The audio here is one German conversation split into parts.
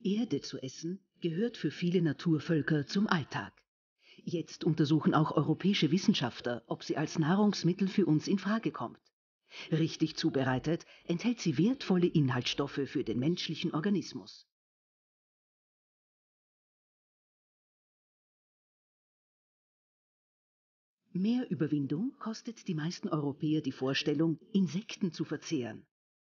Erde zu essen gehört für viele Naturvölker zum Alltag. Jetzt untersuchen auch europäische Wissenschaftler, ob sie als Nahrungsmittel für uns in Frage kommt. Richtig zubereitet enthält sie wertvolle Inhaltsstoffe für den menschlichen Organismus. Mehr Überwindung kostet die meisten Europäer die Vorstellung, Insekten zu verzehren.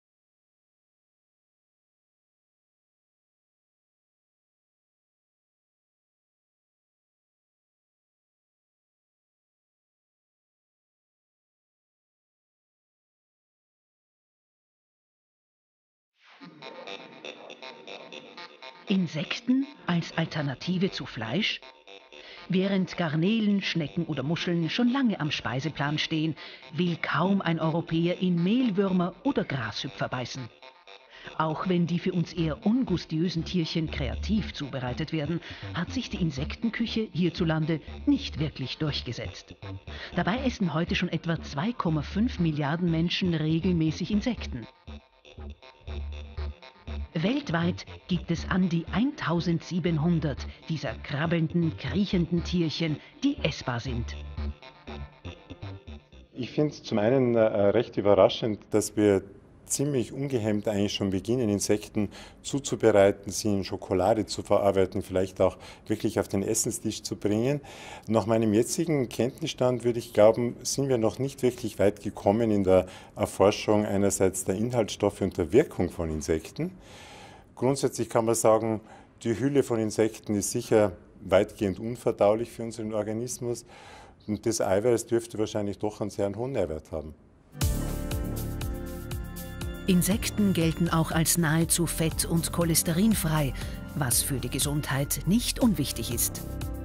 Insekten als Alternative zu Fleisch? Während Garnelen, Schnecken oder Muscheln schon lange am Speiseplan stehen, will kaum ein Europäer in Mehlwürmer oder Grashüpfer beißen. Auch wenn die für uns eher ungustiösen Tierchen kreativ zubereitet werden, hat sich die Insektenküche hierzulande nicht wirklich durchgesetzt. Dabei essen heute schon etwa 2,5 Milliarden Menschen regelmäßig Insekten. Weltweit gibt es an die 1700 dieser krabbelnden, kriechenden Tierchen, die essbar sind. Ich finde es zum einen recht überraschend, dass wir ziemlich ungehemmt eigentlich schon beginnen, Insekten zuzubereiten, sie in Schokolade zu verarbeiten, vielleicht auch wirklich auf den Essenstisch zu bringen. Nach meinem jetzigen Kenntnisstand würde ich glauben, sind wir noch nicht wirklich weit gekommen in der Erforschung einerseits der Inhaltsstoffe und der Wirkung von Insekten. Grundsätzlich kann man sagen, die Hülle von Insekten ist sicher weitgehend unverdaulich für unseren Organismus und das Eiweiß dürfte wahrscheinlich doch einen sehr hohen Nährwert haben. Insekten gelten auch als nahezu fett- und cholesterinfrei, was für die Gesundheit nicht unwichtig ist.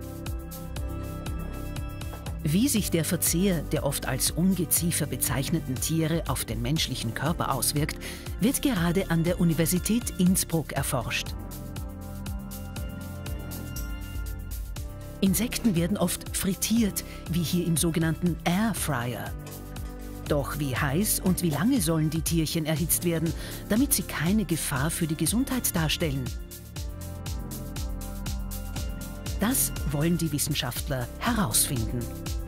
Wie sich der Verzehr der oft als Ungeziefer bezeichneten Tiere auf den menschlichen Körper auswirkt, wird gerade an der Universität Innsbruck erforscht. Insekten werden oft frittiert, wie hier im sogenannten Airfryer. Doch wie heiß und wie lange sollen die Tierchen erhitzt werden, damit sie keine Gefahr für die Gesundheit darstellen? Das wollen die Wissenschaftler herausfinden.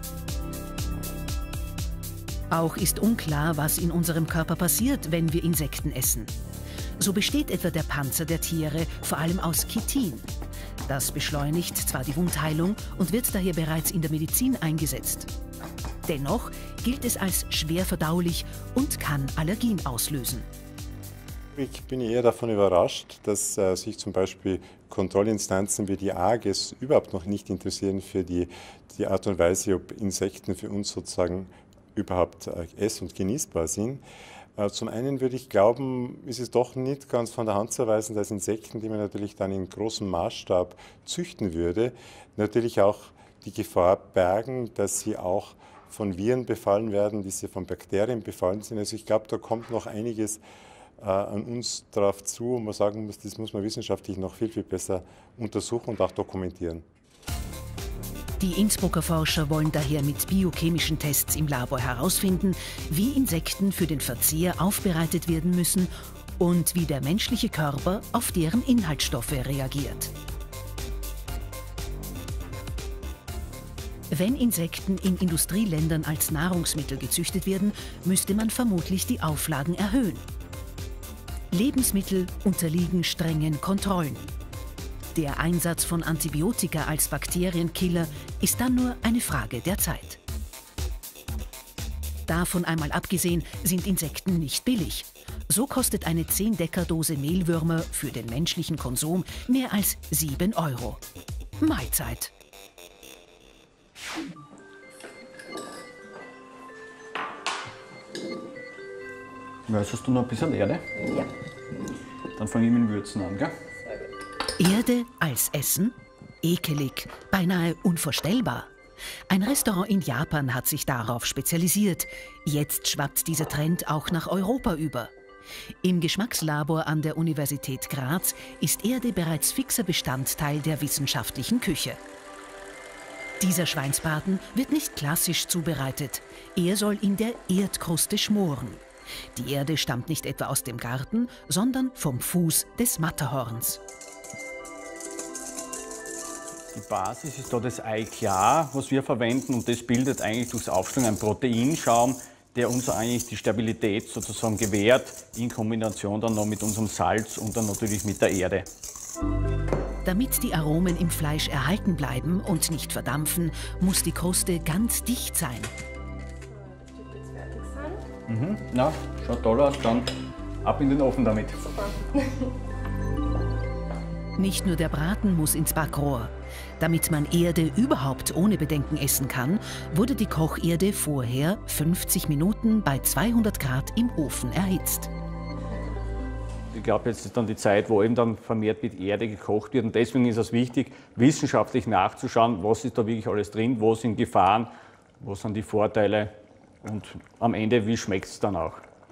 Auch ist unklar, was in unserem Körper passiert, wenn wir Insekten essen. So besteht etwa der Panzer der Tiere vor allem aus Chitin. Das beschleunigt zwar die Wundheilung und wird daher bereits in der Medizin eingesetzt. Dennoch gilt es als schwer verdaulich und kann Allergien auslösen. Ich bin eher davon überrascht, dass sich zum Beispiel Kontrollinstanzen wie die AGES überhaupt noch nicht interessieren für die Art und Weise, ob Insekten für uns sozusagen überhaupt ess- und genießbar sind. Zum einen würde ich glauben, ist es doch nicht ganz von der Hand zu weisen, dass Insekten, die man natürlich dann in großem Maßstab züchten würde, natürlich auch die Gefahr bergen, dass sie auch von Viren befallen werden, die sie von Bakterien befallen sind. Also ich glaube, da kommt noch einiges an uns drauf zu, und man sagen muss, das muss man wissenschaftlich noch viel, viel besser untersuchen und auch dokumentieren. Die Innsbrucker Forscher wollen daher mit biochemischen Tests im Labor herausfinden, wie Insekten für den Verzehr aufbereitet werden müssen und wie der menschliche Körper auf deren Inhaltsstoffe reagiert. Wenn Insekten in Industrieländern als Nahrungsmittel gezüchtet werden, müsste man vermutlich die Auflagen erhöhen. Lebensmittel unterliegen strengen Kontrollen. Der Einsatz von Antibiotika als Bakterienkiller ist dann nur eine Frage der Zeit. Davon einmal abgesehen sind Insekten nicht billig. So kostet eine 10-Decker-Dose Mehlwürmer für den menschlichen Konsum mehr als 7 €. Mahlzeit! Möchtest du noch ein bisschen Erde? Ja. Dann fange ich mit den Würzen an, gell? Erde als Essen? Ekelig, beinahe unvorstellbar. Ein Restaurant in Japan hat sich darauf spezialisiert. Jetzt schwappt dieser Trend auch nach Europa über. Im Geschmackslabor an der Universität Graz ist Erde bereits fixer Bestandteil der wissenschaftlichen Küche. Dieser Schweinsbraten wird nicht klassisch zubereitet. Er soll in der Erdkruste schmoren. Die Erde stammt nicht etwa aus dem Garten, sondern vom Fuß des Matterhorns. Die Basis ist da das Eiklar, was wir verwenden, und das bildet eigentlich durchs Aufschlagen einen Proteinschaum, der uns eigentlich die Stabilität sozusagen gewährt, in Kombination dann noch mit unserem Salz und dann natürlich mit der Erde. Damit die Aromen im Fleisch erhalten bleiben und nicht verdampfen, muss die Kruste ganz dicht sein. Na, schaut toll aus, dann ab in den Ofen damit. Super. Nicht nur der Braten muss ins Backrohr. Damit man Erde überhaupt ohne Bedenken essen kann, wurde die Kocherde vorher 50 Minuten bei 200 Grad im Ofen erhitzt. Ich glaube, jetzt ist dann die Zeit, wo eben dann vermehrt mit Erde gekocht wird. Und deswegen ist es wichtig, wissenschaftlich nachzuschauen, was ist da wirklich alles drin, wo sind Gefahren, wo sind die Vorteile und am Ende, wie schmeckt es dann auch.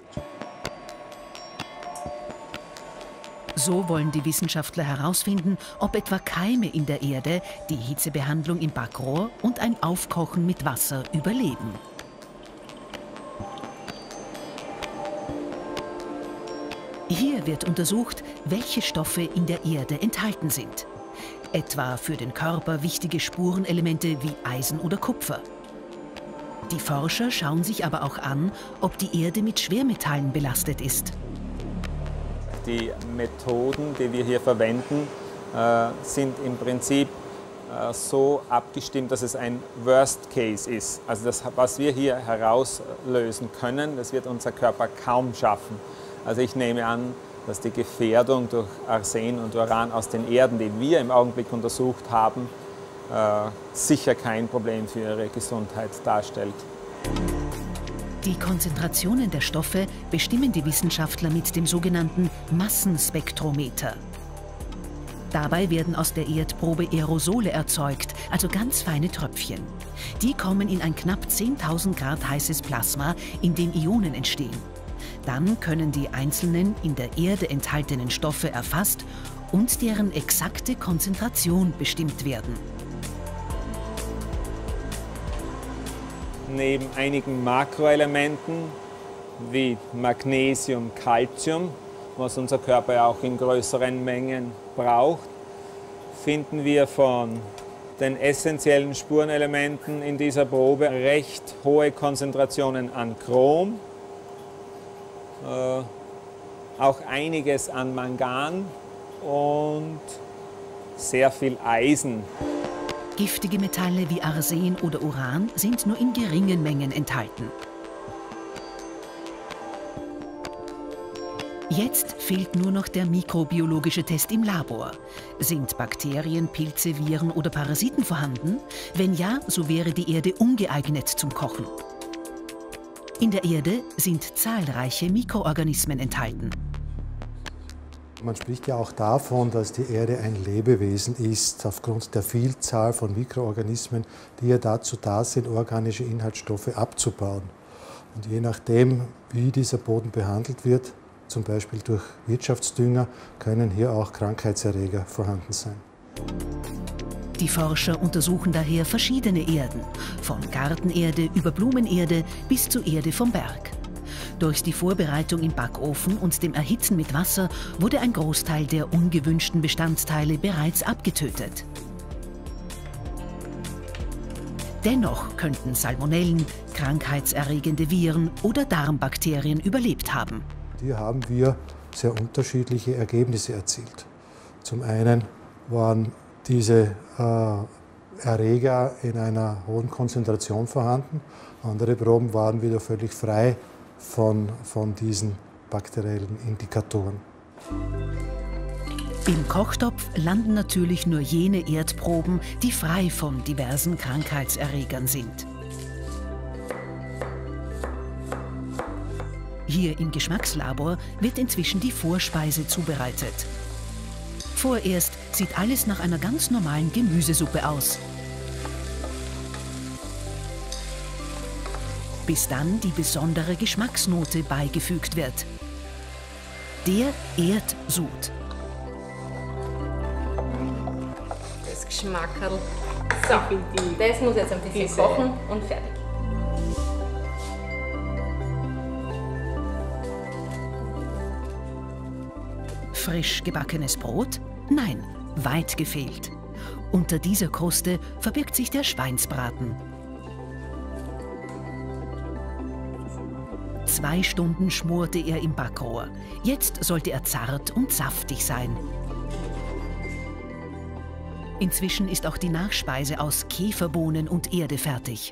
So wollen die Wissenschaftler herausfinden, ob etwa Keime in der Erde die Hitzebehandlung im Backrohr und ein Aufkochen mit Wasser überleben. Hier wird untersucht, welche Stoffe in der Erde enthalten sind. Etwa für den Körper wichtige Spurenelemente wie Eisen oder Kupfer. Die Forscher schauen sich aber auch an, ob die Erde mit Schwermetallen belastet ist. Die Methoden, die wir hier verwenden, sind im Prinzip so abgestimmt, dass es ein Worst Case ist. Also das, was wir hier herauslösen können, das wird unser Körper kaum schaffen. Also ich nehme an, dass die Gefährdung durch Arsen und Uran aus den Erden, die wir im Augenblick untersucht haben, sicher kein Problem für ihre Gesundheit darstellt. Die Konzentrationen der Stoffe bestimmen die Wissenschaftler mit dem sogenannten Massenspektrometer. Dabei werden aus der Erdprobe Aerosole erzeugt, also ganz feine Tröpfchen. Die kommen in ein knapp 10.000 Grad heißes Plasma, in dem Ionen entstehen. Dann können die einzelnen in der Erde enthaltenen Stoffe erfasst und deren exakte Konzentration bestimmt werden. Neben einigen Makroelementen wie Magnesium, Calcium, was unser Körper ja auch in größeren Mengen braucht, finden wir von den essentiellen Spurenelementen in dieser Probe recht hohe Konzentrationen an Chrom, auch einiges an Mangan und sehr viel Eisen. Giftige Metalle wie Arsen oder Uran sind nur in geringen Mengen enthalten. Jetzt fehlt nur noch der mikrobiologische Test im Labor. Sind Bakterien, Pilze, Viren oder Parasiten vorhanden? Wenn ja, so wäre die Erde ungeeignet zum Kochen. In der Erde sind zahlreiche Mikroorganismen enthalten. Man spricht ja auch davon, dass die Erde ein Lebewesen ist, aufgrund der Vielzahl von Mikroorganismen, die ja dazu da sind, organische Inhaltsstoffe abzubauen. Und je nachdem, wie dieser Boden behandelt wird, zum Beispiel durch Wirtschaftsdünger, können hier auch Krankheitserreger vorhanden sein. Die Forscher untersuchen daher verschiedene Erden, von Gartenerde über Blumenerde bis zur Erde vom Berg. Durch die Vorbereitung im Backofen und dem Erhitzen mit Wasser wurde ein Großteil der ungewünschten Bestandteile bereits abgetötet. Dennoch könnten Salmonellen, krankheitserregende Viren oder Darmbakterien überlebt haben. Hier haben wir sehr unterschiedliche Ergebnisse erzielt. Zum einen waren diese Erreger in einer hohen Konzentration vorhanden, andere Proben waren wieder völlig frei von diesen bakteriellen Indikatoren. Im Kochtopf landen natürlich nur jene Erdproben, die frei von diversen Krankheitserregern sind. Hier im Geschmackslabor wird inzwischen die Vorspeise zubereitet. Vorerst sieht alles nach einer ganz normalen Gemüsesuppe aus. Bis dann die besondere Geschmacksnote beigefügt wird. Der Erdsud. Das Geschmackerl. So, das muss jetzt ein bisschen kochen und fertig. Frisch gebackenes Brot? Nein, weit gefehlt. Unter dieser Kruste verbirgt sich der Schweinsbraten. 2 Stunden schmorte er im Backrohr. Jetzt sollte er zart und saftig sein. Inzwischen ist auch die Nachspeise aus Käferbohnen und Erde fertig.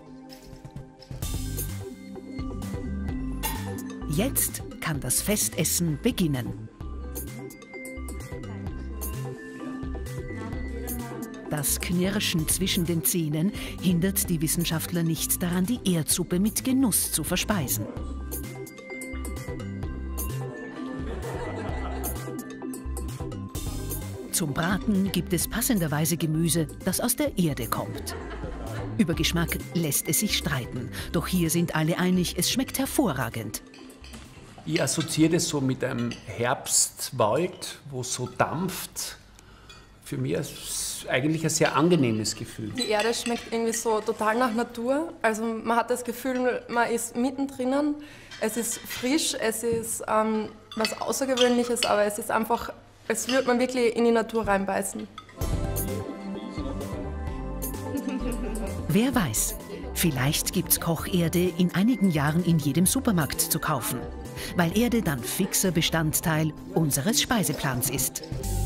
Jetzt kann das Festessen beginnen. Das Knirschen zwischen den Zähnen hindert die Wissenschaftler nicht daran, die Erdsuppe mit Genuss zu verspeisen. Zum Braten gibt es passenderweise Gemüse, das aus der Erde kommt. Über Geschmack lässt es sich streiten, doch hier sind alle einig, es schmeckt hervorragend. Ich assoziiere das so mit einem Herbstwald, wo es so dampft. Für mich ist es eigentlich ein sehr angenehmes Gefühl. Die Erde schmeckt irgendwie so total nach Natur. Also man hat das Gefühl, man ist mittendrin. Es ist frisch, es ist was Außergewöhnliches, aber es ist einfach, als würde man wirklich in die Natur reinbeißen. Wer weiß, vielleicht gibt's Kocherde in einigen Jahren in jedem Supermarkt zu kaufen, weil Erde dann fixer Bestandteil unseres Speiseplans ist.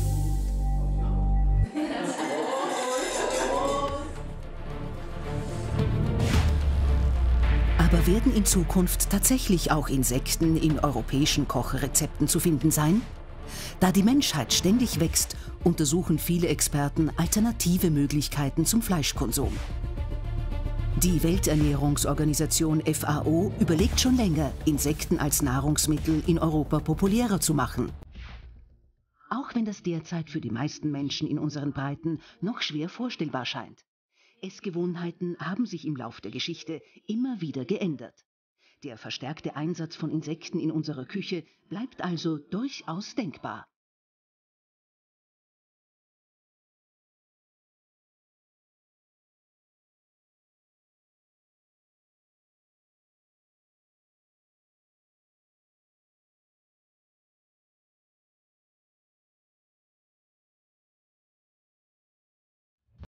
Aber werden in Zukunft tatsächlich auch Insekten in europäischen Kochrezepten zu finden sein? Da die Menschheit ständig wächst, untersuchen viele Experten alternative Möglichkeiten zum Fleischkonsum. Die Welternährungsorganisation FAO überlegt schon länger, Insekten als Nahrungsmittel in Europa populärer zu machen. Auch wenn das derzeit für die meisten Menschen in unseren Breiten noch schwer vorstellbar scheint. Essgewohnheiten haben sich im Lauf der Geschichte immer wieder geändert. Der verstärkte Einsatz von Insekten in unserer Küche bleibt also durchaus denkbar.